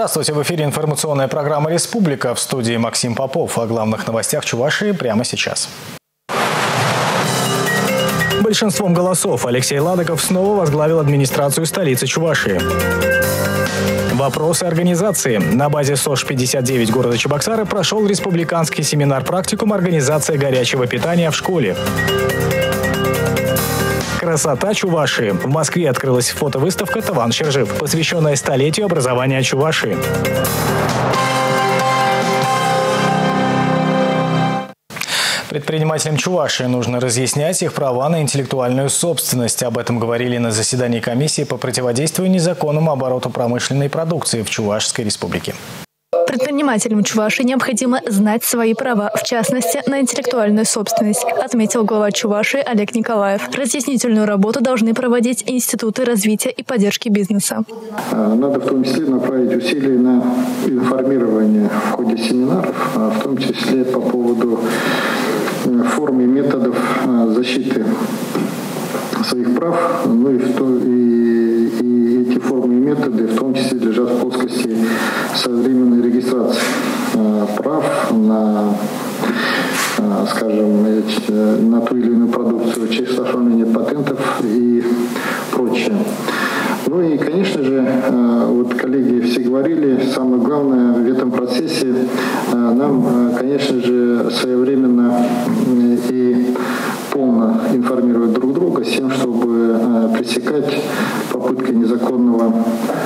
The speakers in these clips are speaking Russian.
Здравствуйте, в эфире информационная программа «Республика». В студии Максим Попов. О главных новостях Чувашии прямо сейчас. Большинством голосов Алексей Ладыков снова возглавил администрацию столицы Чувашии. Вопросы организации. На базе СОЖ-59 города Чебоксары прошел республиканский семинар-практикум «Организация горячего питания в школе». Красота Чувашии. В Москве открылась фотовыставка «Таван Шержив», посвященная столетию образования Чувашии. Предпринимателям Чувашии нужно разъяснять их права на интеллектуальную собственность. Об этом говорили на заседании комиссии по противодействию незаконному обороту промышленной продукции в Чувашской республике. Предпринимателям Чувашии необходимо знать свои права, в частности, на интеллектуальную собственность, отметил глава Чувашии Олег Николаев. Разъяснительную работу должны проводить институты развития и поддержки бизнеса. Надо в том числе направить усилия на информирование в ходе семинаров, в том числе по поводу форм и методов защиты своих прав, и эти формы и методы в том числе лежат в плоскости современной регистрации прав на, скажем, на ту или иную продукцию, через оформление патентов и прочее. Ну и, конечно же, вот коллеги все говорили, самое главное в этом процессе нам, конечно же, своевременно и полно информировать друг друга с тем, чтобы пресекать попытки незаконного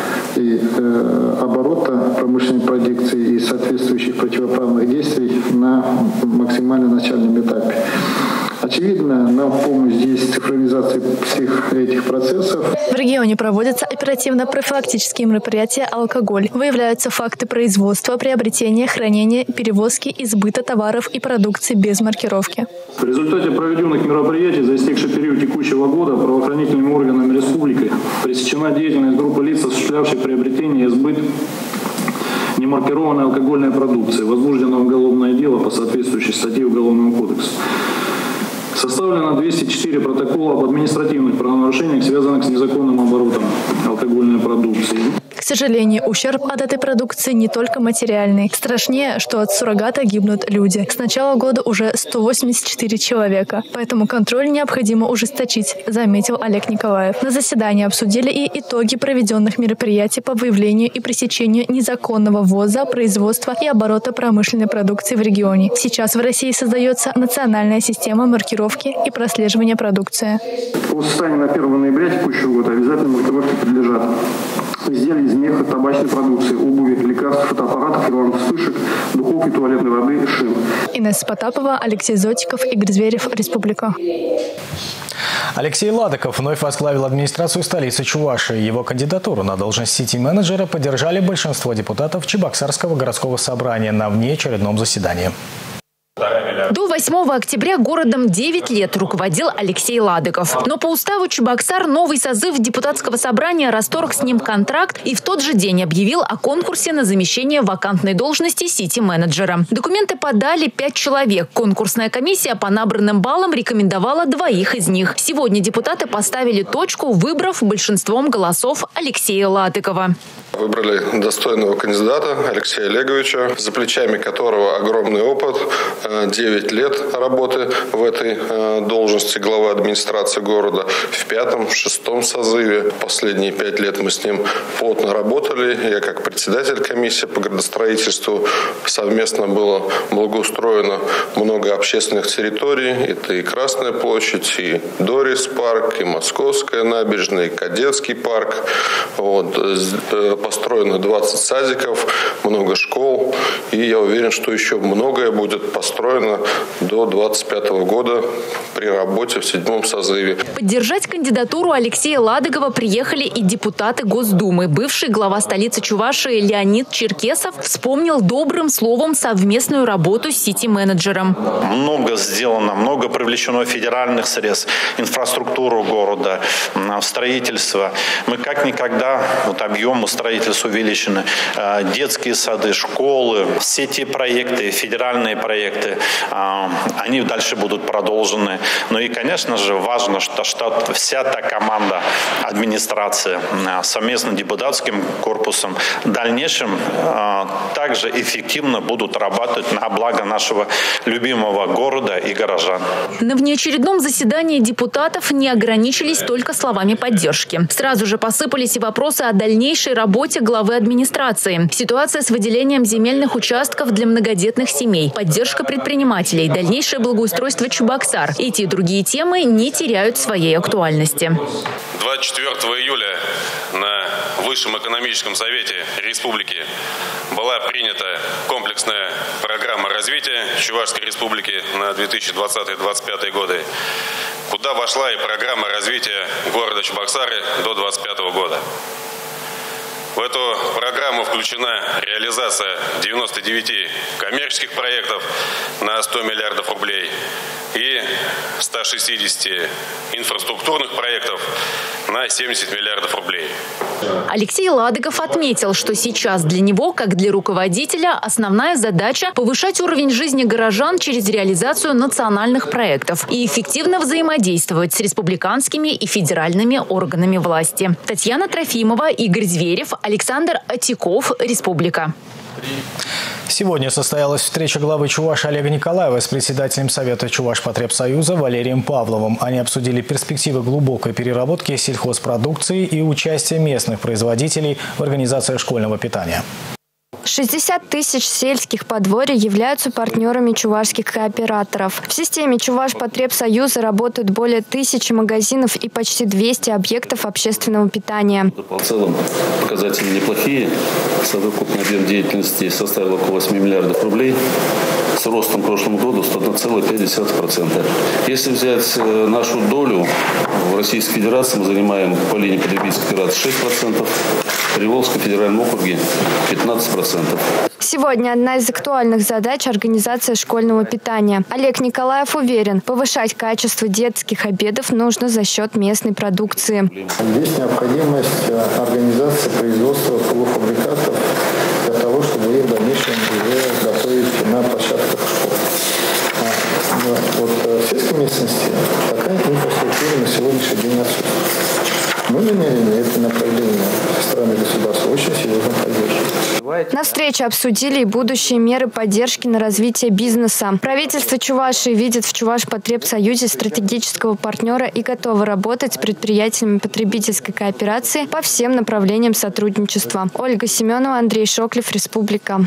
оборота промышленной продукции и соответствующих противоправных действий на максимально начальном этапе. Очевидно, нам в помощь здесь цифровизация всех этих процессов. В регионе проводятся оперативно-профилактические мероприятия «Алкоголь». Выявляются факты производства, приобретения, хранения, перевозки и сбыта товаров и продукции без маркировки. В результате проведенных мероприятий за истекший период текущего года правоохранительными органами республики пресечена деятельность группы лиц, осуществлявших приобретение и сбыт немаркированной алкогольной продукции. Возбуждено уголовное дело по соответствующей статье Уголовного кодекса. Составлено 204 протокола об административных правонарушениях, связанных с незаконным оборотом алкогольной продукции. К сожалению, ущерб от этой продукции не только материальный. Страшнее, что от суррогата гибнут люди. С начала года уже 184 человека. Поэтому контроль необходимо ужесточить, заметил Олег Николаев. На заседании обсудили и итоги проведенных мероприятий по выявлению и пресечению незаконного ввоза, производства и оборота промышленной продукции в регионе. Сейчас в России создается национальная система маркировки и прослеживания продукции. По состоянию на 1 ноября текущего года обязательно маркировке подлежат изделия из меха, табачной продукции, обуви, лекарств, фотоаппаратов, рекламных вспышек, духов и туалетной воды, шин. Инесса Потапова, Алексей Зотиков, Игорь Зверев, Республика. Алексей Ладыков вновь возглавил администрацию столицы Чувашии. Его кандидатуру на должность сити-менеджера поддержали большинство депутатов Чебоксарского городского собрания на внеочередном заседании. До 8 октября городом 9 лет руководил Алексей Ладыков. Но по уставу Чебоксар новый созыв депутатского собрания расторг с ним контракт и в тот же день объявил о конкурсе на замещение вакантной должности сити-менеджера. Документы подали 5 человек. Конкурсная комиссия по набранным баллам рекомендовала 2 из них. Сегодня депутаты поставили точку, выбрав большинством голосов Алексея Ладыкова. Выбрали достойного кандидата Алексея Олеговича, за плечами которого огромный опыт, 9 лет работы в этой должности главы администрации города. В 5-м, 6-м созыве последние 5 лет мы с ним плотно работали. Я как председатель комиссии по градостроительству, совместно было благоустроено много общественных территорий. Это и Красная площадь, и Дорис парк, и Московская набережная, и Кадетский парк. Построено 20 садиков, много школ. И я уверен, что еще многое будет построено до 2025 года при работе в 7-м созыве. Поддержать кандидатуру Алексея Ладыкова приехали и депутаты Госдумы. Бывший глава столицы Чувашии Леонид Черкесов вспомнил добрым словом совместную работу с сити-менеджером. Много сделано, много привлечено федеральных средств, инфраструктуру города, в строительство. Мы как никогда, объемы строительства увеличены. Детские сады, школы, все те проекты, федеральные проекты, они дальше будут продолжены. Ну и, конечно же, важно, что вся та команда администрации совместно с депутатским корпусом в дальнейшем также эффективно будут работать на благо нашего любимого города и горожан. На внеочередном заседании депутатов не ограничились только словами поддержки. Сразу же посыпались и вопросы о дальнейшей работе главы администрации. Ситуация с выделением земельных участков для многодетных семей, поддержка предпринимателей, дальнейшее благоустройство Чебоксар. Эти и другие темы не теряют своей актуальности. 24 июля на Высшем экономическом совете республики была принята комплексная программа развития Чувашской республики на 2020-2025 годы, куда вошла и программа развития города Чебоксары до 2025 года. В эту программу включена реализация 99 коммерческих проектов на 100 миллиардов рублей и 160 инфраструктурных проектов на 70 миллиардов рублей. Алексей Ладыков отметил, что сейчас для него, как для руководителя, основная задача – повышать уровень жизни горожан через реализацию национальных проектов и эффективно взаимодействовать с республиканскими и федеральными органами власти. Татьяна Трофимова, Игорь Зверев, Александр Атиков, Республика. Сегодня состоялась встреча главы Чувашии Олега Николаева с председателем Совета Чувашпотребсоюза Валерием Павловым. Они обсудили перспективы глубокой переработки сельхозпродукции и участия местных производителей в организации школьного питания. 60 тысяч сельских подворий являются партнерами чувашских кооператоров. В системе Чувашпотребсоюза работают более 1000 магазинов и почти 200 объектов общественного питания. В целом показатели неплохие. Совокупный объем деятельности составил около 8 миллиардов рублей. С ростом к прошлому году 101,5%. Если взять нашу долю, в Российской Федерации мы занимаем по линии потребительской федерации 6%, в Приволжском федеральном округе 15%. Сегодня одна из актуальных задач – организация школьного питания. Олег Николаев уверен, повышать качество детских обедов нужно за счет местной продукции. Есть необходимость организации производства полуфабрикатов для того, чтобы их в дальнейшем уже готовить на площадках школ. Вот в сельской местности такая инфраструктура на сегодняшний день отсутствует. Мы намерены это направление со стороны государства очень серьезно поддерживать. На встрече обсудили и будущие меры поддержки на развитие бизнеса. Правительство Чувашии видит в Чувашпотребсоюзе стратегического партнера и готово работать с предприятиями потребительской кооперации по всем направлениям сотрудничества. Ольга Семенова, Андрей Шоклев, Республика.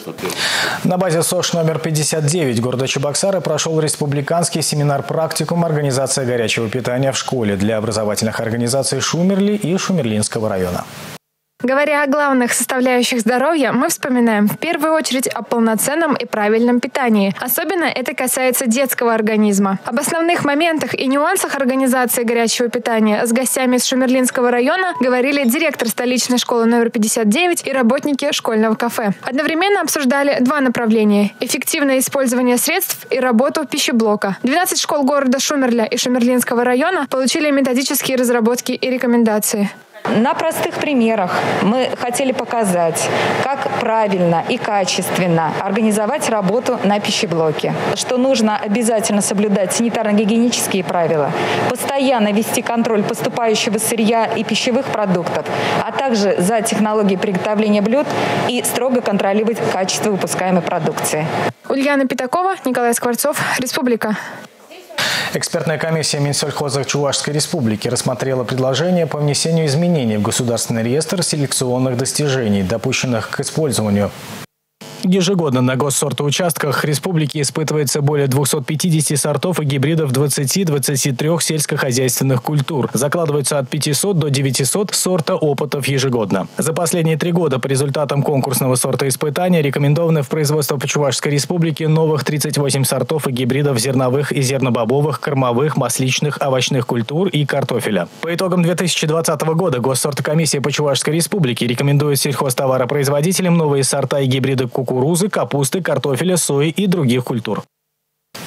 На базе СОШ номер 59 города Чебоксары прошел республиканский семинар-практикум организации горячего питания в школе для образовательных организаций Шумерли и Шумерлинского района. Говоря о главных составляющих здоровья, мы вспоминаем в первую очередь о полноценном и правильном питании. Особенно это касается детского организма. Об основных моментах и нюансах организации горячего питания с гостями из Шумерлинского района говорили директор столичной школы номер 59 и работники школьного кафе. Одновременно обсуждали два направления – эффективное использование средств и работу пищеблока. 12 школ города Шумерля и Шумерлинского района получили методические разработки и рекомендации. На простых примерах мы хотели показать, как правильно и качественно организовать работу на пищеблоке. Что нужно обязательно соблюдать санитарно-гигиенические правила, постоянно вести контроль поступающего сырья и пищевых продуктов, а также за технологией приготовления блюд и строго контролировать качество выпускаемой продукции. Ульяна Пятакова, Николай Скворцов, Республика. Экспертная комиссия Минсельхоза Чувашской Республики рассмотрела предложение по внесению изменений в Государственный реестр селекционных достижений, допущенных к использованию. Ежегодно на госсортоучастках республики испытывается более 250 сортов и гибридов 20-23 сельскохозяйственных культур. Закладываются от 500 до 900 сорта опытов ежегодно. За последние 3 года по результатам конкурсного сортоиспытания рекомендованы в производство по Чувашской Республике новых 38 сортов и гибридов зерновых и зернобобовых, кормовых, масличных, овощных культур и картофеля. По итогам 2020 года Госсорткомиссия по Чувашской Республике рекомендует сельхозтоваропроизводителям новые сорта и гибриды кукурузы, капусты, картофеля, сои и других культур.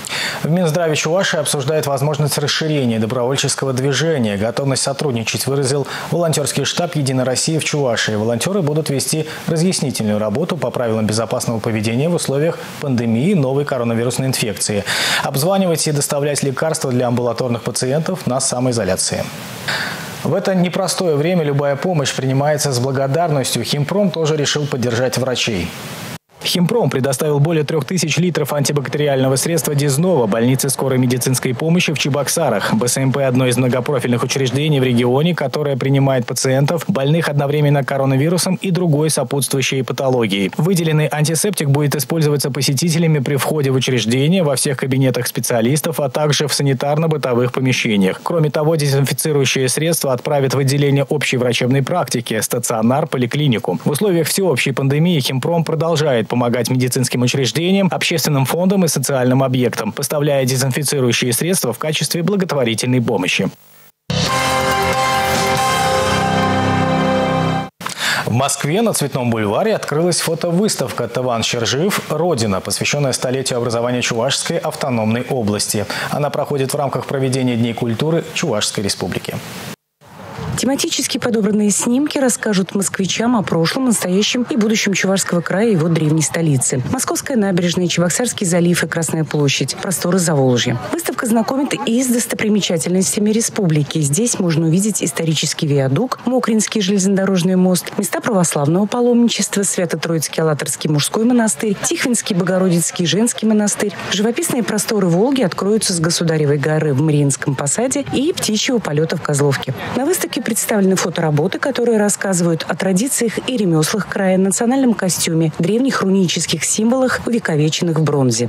В Минздраве Чувашии обсуждают возможность расширения добровольческого движения. Готовность сотрудничать выразил волонтерский штаб «Единой России» в Чувашии. Волонтеры будут вести разъяснительную работу по правилам безопасного поведения в условиях пандемии новой коронавирусной инфекции. Обзванивать и доставлять лекарства для амбулаторных пациентов на самоизоляции. В это непростое время любая помощь принимается с благодарностью. Химпром тоже решил поддержать врачей. Химпром предоставил более 3000 литров антибактериального средства Дизнова больнице скорой медицинской помощи в Чебоксарах. БСМП – одно из многопрофильных учреждений в регионе, которое принимает пациентов, больных одновременно коронавирусом и другой сопутствующей патологией. Выделенный антисептик будет использоваться посетителями при входе в учреждение, во всех кабинетах специалистов, а также в санитарно-бытовых помещениях. Кроме того, дезинфицирующее средство отправят в отделение общей врачебной практики, стационар, поликлинику. В условиях всеобщей пандемии Химпром продолжает помогать медицинским учреждениям, общественным фондам и социальным объектам, поставляя дезинфицирующие средства в качестве благотворительной помощи. В Москве на Цветном бульваре открылась фотовыставка «Таван Щержиев. Родина», посвященная столетию образования Чувашской автономной области. Она проходит в рамках проведения Дней культуры Чувашской республики. Тематически подобранные снимки расскажут москвичам о прошлом, настоящем и будущем Чувашского края и его древней столицы. Московская набережная, Чебоксарский залив и Красная площадь, просторы Заволжья. Выставка знакомит и с достопримечательностями республики. Здесь можно увидеть исторический виадук, Мокринский железнодорожный мост, места православного паломничества, Свято-Троицкий Аллаторский мужской монастырь, Тихвинский Богородицкий женский монастырь. Живописные просторы Волги откроются с Государевой горы в Мариинском посаде и птичьего полета в Козловке. На выставке представлены фотоработы, которые рассказывают о традициях и ремеслах края, национальном костюме, древних рунических символах, увековеченных в бронзе.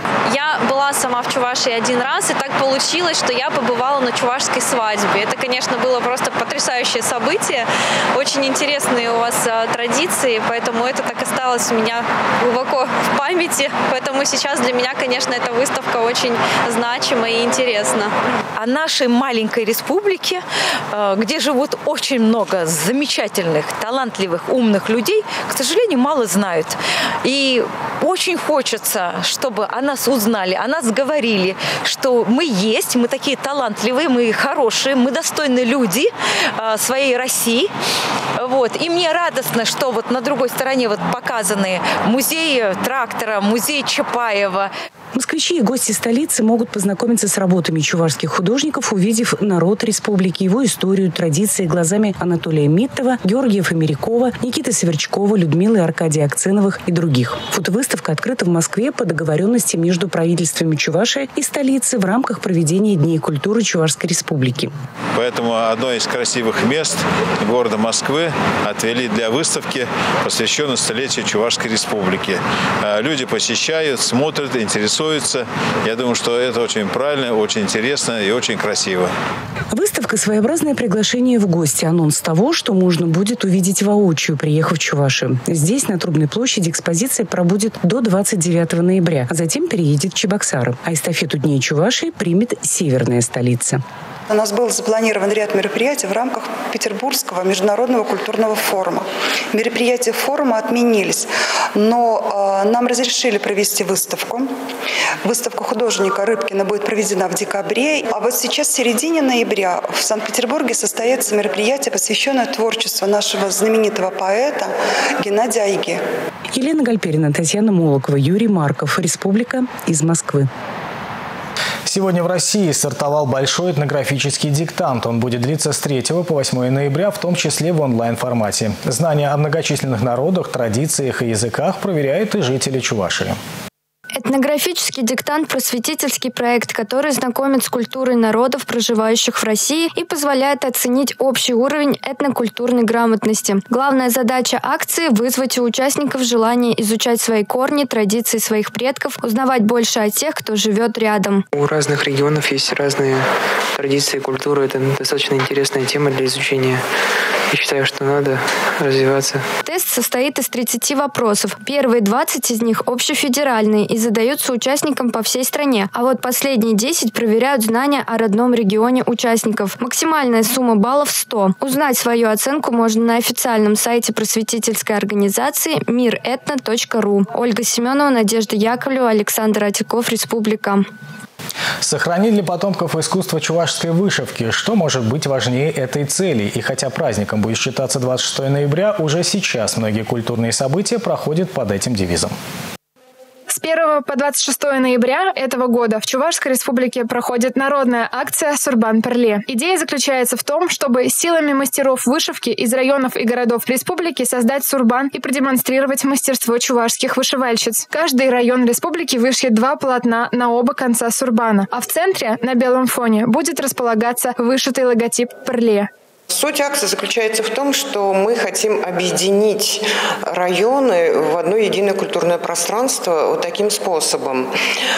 Я была сама в Чувашии один раз, и так получилось, что я побывала на чувашской свадьбе. Это, конечно, было просто потрясающее событие. Очень интересные у вас традиции, поэтому это так осталось у меня глубоко в памяти. Поэтому сейчас для меня, конечно, эта выставка очень значима и интересна. О нашей маленькой республике, где живут очень много замечательных, талантливых, умных людей, к сожалению, мало знают. И очень хочется, чтобы о нас узнали, о нас говорили, что мы есть, мы такие талантливые, мы хорошие, мы достойные люди своей России. Вот. И мне радостно, что вот на другой стороне вот показаны музей трактора, музей Чапаева. Москвичи и гости столицы могут познакомиться с работами чувашских художников, увидев народ республики, его историю, традиции глазами Анатолия Миттова, Георгия Фомерякова, Никиты Сверчкова, Людмилы и Аркадия Акценовых и других. Фотовыставка открыта в Москве по договоренности между правительствами Чувашии и столицы в рамках проведения Дней культуры Чувашской республики. Поэтому одно из красивых мест города Москвы отвели для выставки, посвященной столетию Чувашской республики. Люди посещают, смотрят, интересуются. Я думаю, что это очень правильно, очень интересно и очень красиво. Выставка – своеобразное приглашение в гости, анонс того, что можно будет увидеть воочию, приехав в Чувашию. Здесь, на Трубной площади, экспозиция пробудет до 29 ноября, а затем переедет в Чебоксары. А эстафету Дней Чувашии примет северная столица. У нас был запланирован ряд мероприятий в рамках Петербургского международного культурного форума. Мероприятия форума отменились, но нам разрешили провести выставку. Выставка художника Рыбкина будет проведена в декабре. А вот сейчас, в середине ноября, в Санкт-Петербурге состоится мероприятие, посвященное творчеству нашего знаменитого поэта Геннадия Айги. Елена Гальперина, Татьяна Молокова, Юрий Марков. Республика из Москвы. Сегодня в России стартовал большой этнографический диктант. Он будет длиться с 3 по 8 ноября, в том числе в онлайн-формате. Знания о многочисленных народах, традициях и языках проверяют и жители Чувашии. Этнографический диктант – просветительский проект, который знакомит с культурой народов, проживающих в России, и позволяет оценить общий уровень этнокультурной грамотности. Главная задача акции – вызвать у участников желание изучать свои корни, традиции своих предков, узнавать больше о тех, кто живет рядом. У разных регионов есть разные традиции и культуры. Это достаточно интересная тема для изучения. Я считаю, что надо развиваться. Тест состоит из 30 вопросов. Первые 20 из них общефедеральные и задаются участникам по всей стране. А вот последние 10 проверяют знания о родном регионе участников. Максимальная сумма баллов 100. Узнать свою оценку можно на официальном сайте просветительской организации miretno.ru. Ольга Семенова, Надежда Яковлева, Александр Атиков, Республика. Сохранить для потомков искусство чувашской вышивки. Что может быть важнее этой цели? И хотя праздником будет считаться 26 ноября, уже сейчас многие культурные события проходят под этим девизом. С 1 по 26 ноября этого года в Чувашской республике проходит народная акция «Сурбан-Перле». Идея заключается в том, чтобы силами мастеров вышивки из районов и городов республики создать сурбан и продемонстрировать мастерство чувашских вышивальщиц. Каждый район республики вышьет 2 полотна на оба конца сурбана, а в центре, на белом фоне, будет располагаться вышитый логотип «Перле». Суть акции заключается в том, что мы хотим объединить районы в одно единое культурное пространство вот таким способом.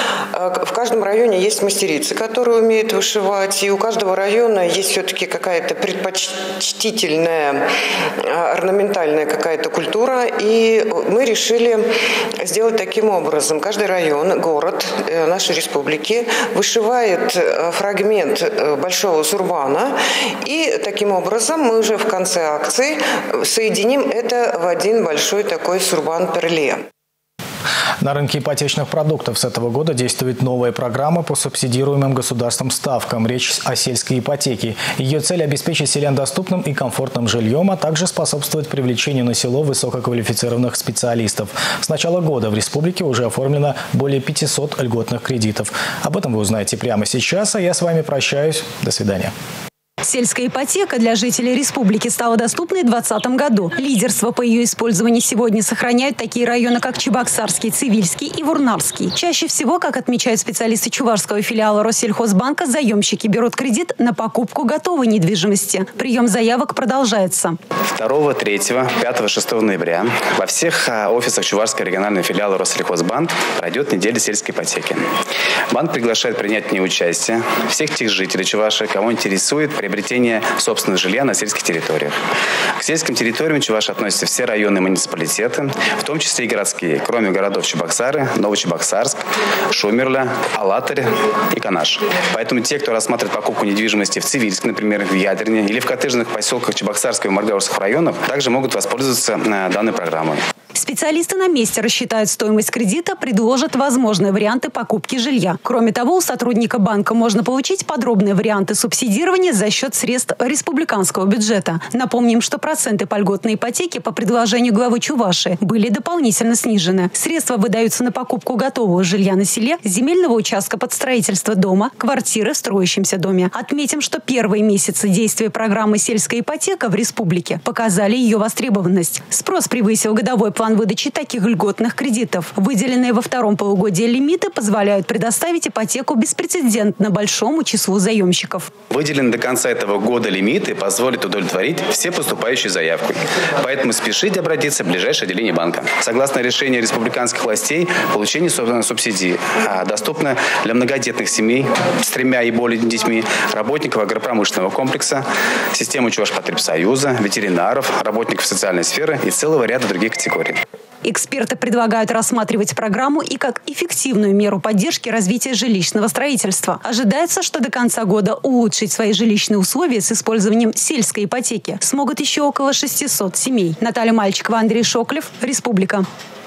В каждом районе есть мастерицы, которые умеют вышивать, и у каждого района есть все-таки какая-то предпочтительная, орнаментальная какая-то культура, и мы решили сделать таким образом. Каждый район, город нашей республики вышивает фрагмент большого сурбана, и таким образом мы уже в конце акции соединим это в один большой такой сурбан-перле. На рынке ипотечных продуктов с этого года действует новая программа по субсидируемым государством ставкам. Речь о сельской ипотеке. Ее цель – обеспечить селян доступным и комфортным жильем, а также способствовать привлечению на село высококвалифицированных специалистов. С начала года в республике уже оформлено более 500 льготных кредитов. Об этом вы узнаете прямо сейчас, а я с вами прощаюсь. До свидания. Сельская ипотека для жителей республики стала доступной в 2020 году. Лидерство по ее использованию сегодня сохраняют такие районы, как Чебоксарский, Цивильский и Вурнарский. Чаще всего, как отмечают специалисты чувашского филиала Россельхозбанка, заемщики берут кредит на покупку готовой недвижимости. Прием заявок продолжается. 2, 3, 5, 6 ноября во всех офисах Чувашского регионального филиала Россельхозбанк пройдет неделя сельской ипотеки. Банк приглашает принять в ней участие всех тех жителей Чувашии, кого интересует приобретение собственного жилья на сельских территориях. К сельским территориям Чувашии относятся все районы и муниципалитеты, в том числе и городские, кроме городов Чебоксары, Новочебоксарск, Шумерля, Алатырь и Канаш. Поэтому те, кто рассматривает покупку недвижимости в Цивильске, например, в Ядерне или в коттеджных поселках Чебоксарского и Маргаурского районов, также могут воспользоваться данной программой. Специалисты на месте рассчитают стоимость кредита, предложат возможные варианты покупки жилья. Кроме того, у сотрудника банка можно получить подробные варианты субсидирования за счет средств республиканского бюджета. Напомним, что проценты по льготной ипотеке по предложению главы Чувашии были дополнительно снижены. Средства выдаются на покупку готового жилья на селе, земельного участка под строительство дома, квартиры в строящемся доме. Отметим, что первые месяцы действия программы «Сельская ипотека» в республике показали ее востребованность. Спрос превысил годовой план выдачи таких льготных кредитов. Выделенные во втором полугодии лимиты позволяют предоставить ипотеку беспрецедентно большому числу заемщиков. Выделенные до конца этого года лимиты позволят удовлетворить все поступающие заявки. Поэтому спешите обратиться в ближайшее отделение банка. Согласно решению республиканских властей, получение субсидий доступно для многодетных семей с 3 и более детьми, работников агропромышленного комплекса, системы Чувашпотребсоюза, ветеринаров, работников социальной сферы и целого ряда других категорий. Эксперты предлагают рассматривать программу и как эффективную меру поддержки развития жилищного строительства. Ожидается, что до конца года улучшить свои жилищные условия с использованием сельской ипотеки смогут еще около 600 семей. Наталья Мальчикова, Андрей Шоклев, Республика.